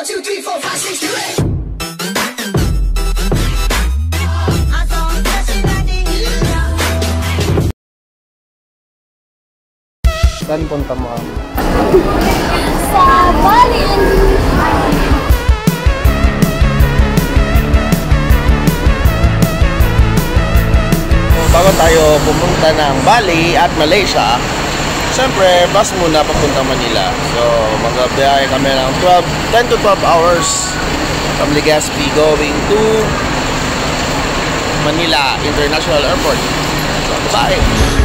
2, 3, 4, 5, 6, 2, 8. Saan punta mo? Sa Bali. Bago tayo pumunta ng Bali at Malaysia, siyempre bus muna papunta Manila. So magbiyahe kami ng 10 to 12 hours from Legazpi going to Manila International Airport. So bye!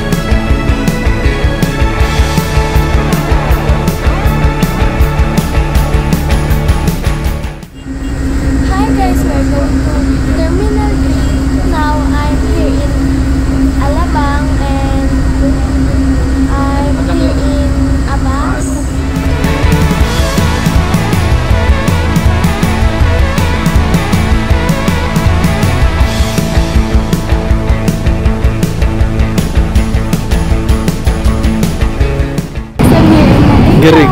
Gerig.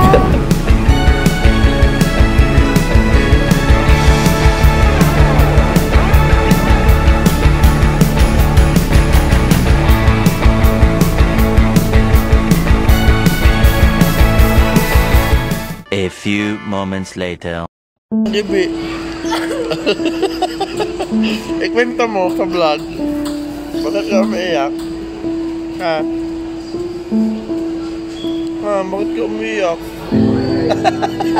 A few moments later. Gibi. Ikwento mo sa vlog. Bakit ka umiiyak? Ha? Ha? Bakit ka umiiyak?